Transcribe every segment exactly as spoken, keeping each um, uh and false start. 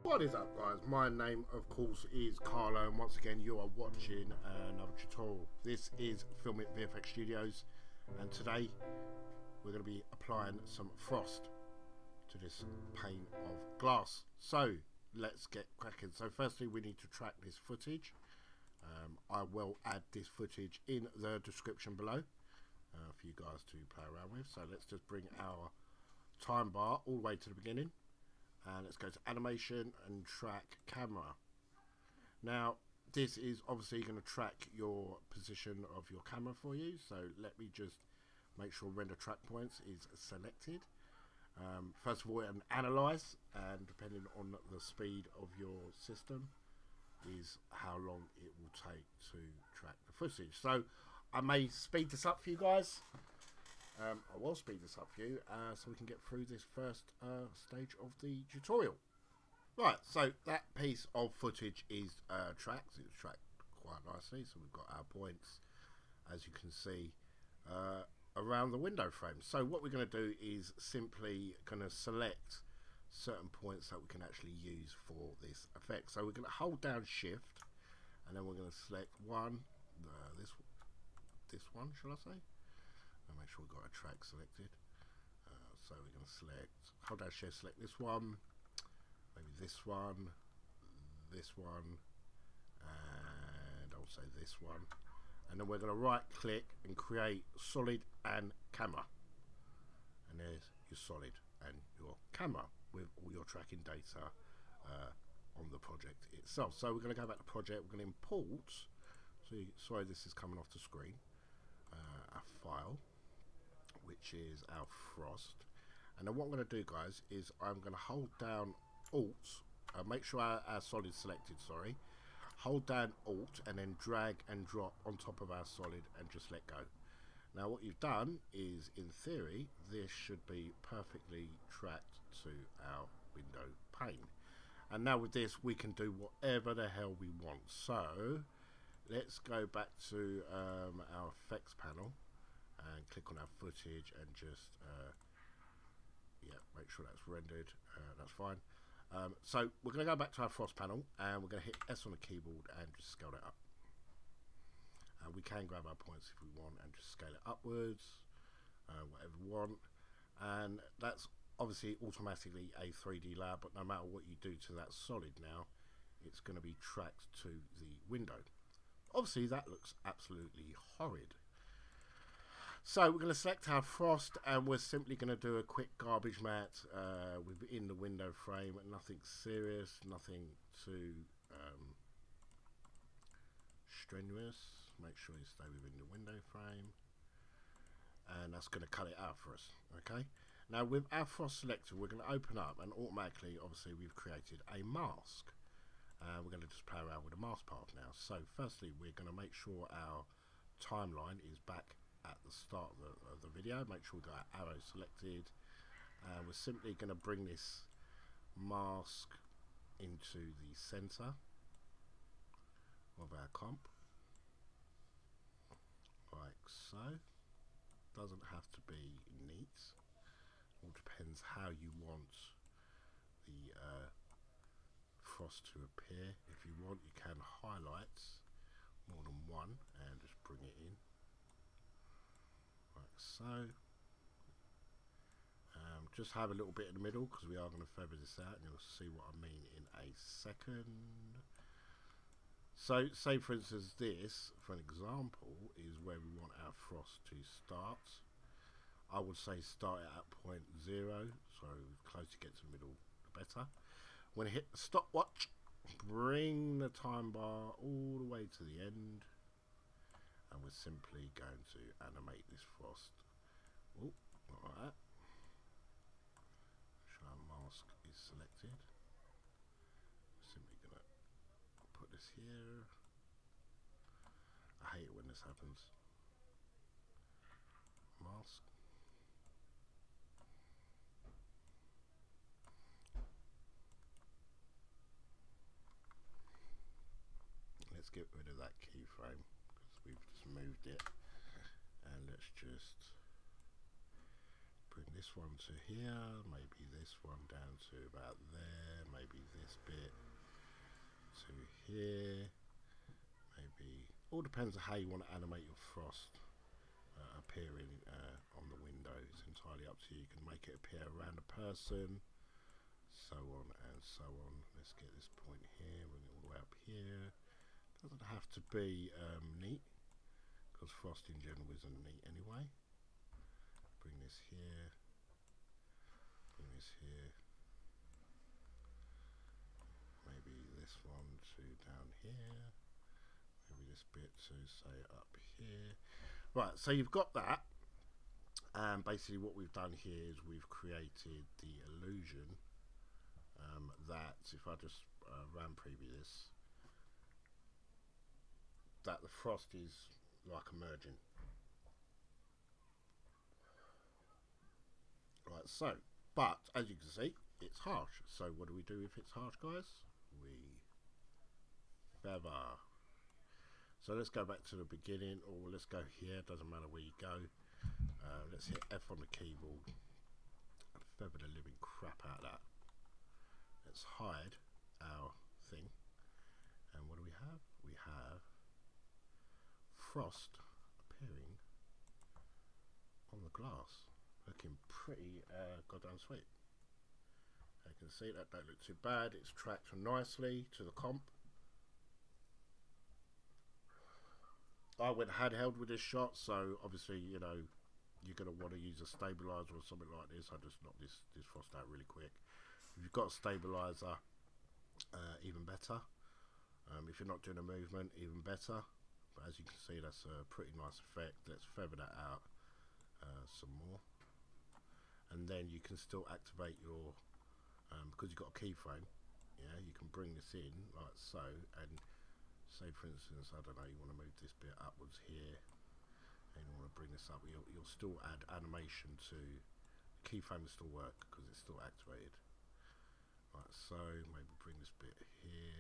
What is up, guys? My name of course is Carlo, and once again you are watching another tutorial. This is Filmic V F X Studios, and today we're going to be applying some frost to this pane of glass. So let's get cracking. So firstly we need to track this footage. um, I will add this footage in the description below uh, for you guys to play around with. So let's just bring our time bar all the way to the beginning, and let's go to animation and track camera. Now this is obviously going to track your position of your camera for you, so let me just make sure render track points is selected. Um, first of all, and analyze, and depending on the speed of your system is how long it will take to track the footage. So I may speed this up for you guys. Um, I will speed this up for you uh, so we can get through this first uh, stage of the tutorial. Right, so that piece of footage is uh, tracked. It's tracked quite nicely, so we've got our points, as you can see, uh, around the window frame. So what we're going to do is simply going to select certain points that we can actually use for this effect. So we're going to hold down shift, and then we're going to select one, uh, this, this one, shall I say? And make sure we've got a track selected. Uh, so we're going to select, hold down shift, select this one, maybe this one, this one, and I'll say this one. And then we're going to right click and create solid and camera. And there's your solid and your camera with all your tracking data uh, on the project itself. So we're going to go back to project, we're going to import, so you, sorry this is coming off the screen, uh, our file, which is our frost. And then what I'm going to do, guys, is I'm going to hold down Alt, uh, make sure our, our solid is selected, sorry, hold down Alt and then drag and drop on top of our solid and just let go. Now what you've done is, in theory, this should be perfectly tracked to our window pane. And now with this we can do whatever the hell we want. So let's go back to um, our effects panel and click on our footage and just uh, yeah, make sure that's rendered. Uh, that's fine. Um, so we're going to go back to our frost panel, and we're going to hit S on the keyboard and just scale it up. Uh, we can grab our points if we want and just scale it upwards, uh, whatever we want. And that's obviously automatically a three D layer, but no matter what you do to that solid now, it's going to be tracked to the window. Obviously that looks absolutely horrid. So we're going to select our frost, and we're simply going to do a quick garbage mat uh, within the window frame. Nothing serious, nothing too um, strenuous. Make sure you stay within the window frame, and that's going to cut it out for us. Okay. Now with our frost selector, we're going to open up, and automatically, obviously, we've created a mask. Uh, we're going to just play around with the mask path now. So firstly, we're going to make sure our timeline is back at the start of the, of the video. Make sure we've got our arrow selected, and uh, we're simply going to bring this mask into the center of our comp, like so. Doesn't have to be neat, all depends how you want the uh, frost to appear. If you want, you can highlight more than one and just bring it in like so. Um, just have a little bit in the middle because we are going to feather this out, and you'll see what I mean in a second. So say for instance this, for an example, is where we want our frost to start. I would say start it at point zero, so the closer you get to the middle the better. When I hit the stopwatch, bring the time bar all the way to the end, and we're simply going to animate this frost. Oh, like that. Make sure our mask is selected. Simply gonna put this here. I hate it when this happens. Mask. Let's get rid of that keyframe because we've just moved it, and let's just bring this this one to here, maybe this one down to about there, maybe this bit to here, maybe, all depends on how you want to animate your frost uh, appearing uh, on the window. It's entirely up to you. You can make it appear around a person, so on and so on. Let's get this point here, bring it all the way up here. Doesn't have to be um, neat, because frost in general isn't neat anyway. Bring this here, bring this here, maybe this one to down here, maybe this bit to say up here. Right, so you've got that, and basically what we've done here is we've created the illusion um, that, if I just uh, ram preview this, that the frost is like emerging. Right, so, but as you can see, it's harsh. So what do we do if it's harsh, guys? We feather. So let's go back to the beginning, or let's go here, doesn't matter where you go. Uh, let's hit F on the keyboard and feather the living crap out of that. Let's hide our thing. And what do we have? We have frost appearing on the glass. Looking pretty uh, goddamn sweet. You can see that don't look too bad. It's tracked nicely to the comp. I went handheld with this shot, so obviously, you know, you're going to want to use a stabilizer or something like this. I just knocked this, this frost out really quick. If you've got a stabilizer, uh, even better. Um, if you're not doing a movement, even better. But as you can see, that's a pretty nice effect. Let's feather that out uh, some more. And then you can still activate your, um, because you've got a keyframe, yeah, you can bring this in like so, and say for instance, I don't know, you want to move this bit upwards here, and you want to bring this up, you'll, you'll still add animation to, the keyframe will still work because it's still activated. Like so, maybe bring this bit here,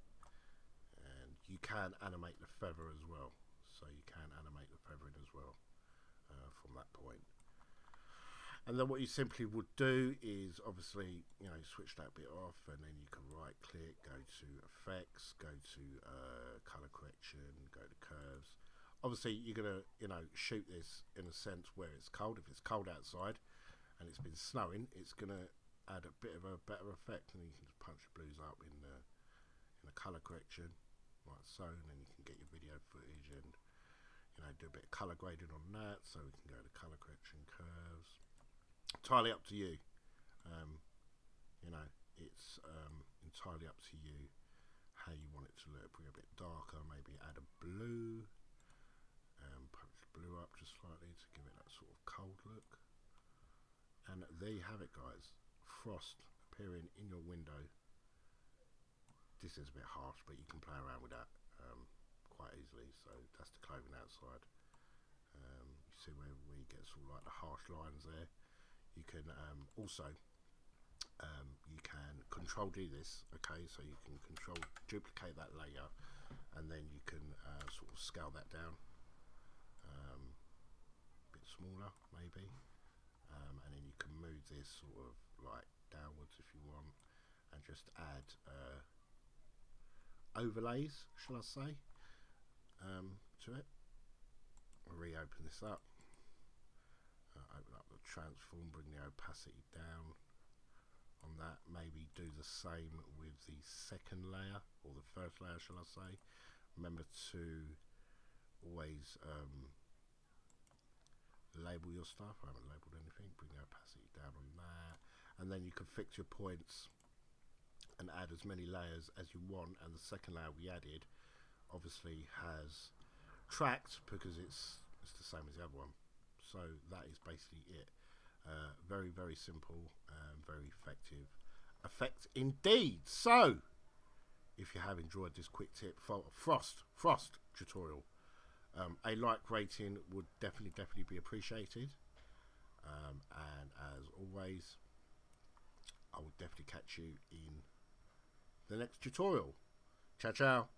and you can animate the feather as well, so you can animate the feathering as well uh, from that point. And then what you simply would do is obviously, you know, switch that bit off, and then you can right click, go to effects, go to uh, color correction, go to curves. Obviously you're gonna, you know, shoot this in a sense where it's cold. If it's cold outside and it's been snowing, it's gonna add a bit of a better effect, and you can just punch the blues up in the in the color correction like so, and then you can get your video footage and, you know, do a bit of color grading on that, so we can go to color correction, curves. Entirely up to you. Um, you know, it's um, entirely up to you how you want it to look. Bring it a bit darker, maybe add a blue, um, punch the blue up just slightly to give it that sort of cold look. And there you have it, guys. Frost appearing in your window. This is a bit harsh, but you can play around with that um, quite easily. So that's the clothing outside. Um, you see where we get sort of like the harsh lines there. You can um, also um, you can control do this, okay, so you can control duplicate that layer, and then you can uh, sort of scale that down um, a bit smaller maybe, um, and then you can move this sort of like downwards if you want, and just add uh, overlays, shall I say, um, to it. I'll reopen this up. Uh, open up the transform, bring the opacity down on that. Maybe do the same with the second layer, or the first layer, shall I say. Remember to always um, label your stuff. I haven't labelled anything. Bring the opacity down on that, and then you can fix your points and add as many layers as you want. And the second layer we added obviously has tracked, because it's it's the same as the other one. So that is basically it. Uh, very, very simple and very effective effect indeed. So if you have enjoyed this quick tip for Frost Frost tutorial, um, a like rating would definitely, definitely be appreciated. Um, and as always, I will definitely catch you in the next tutorial. Ciao, ciao.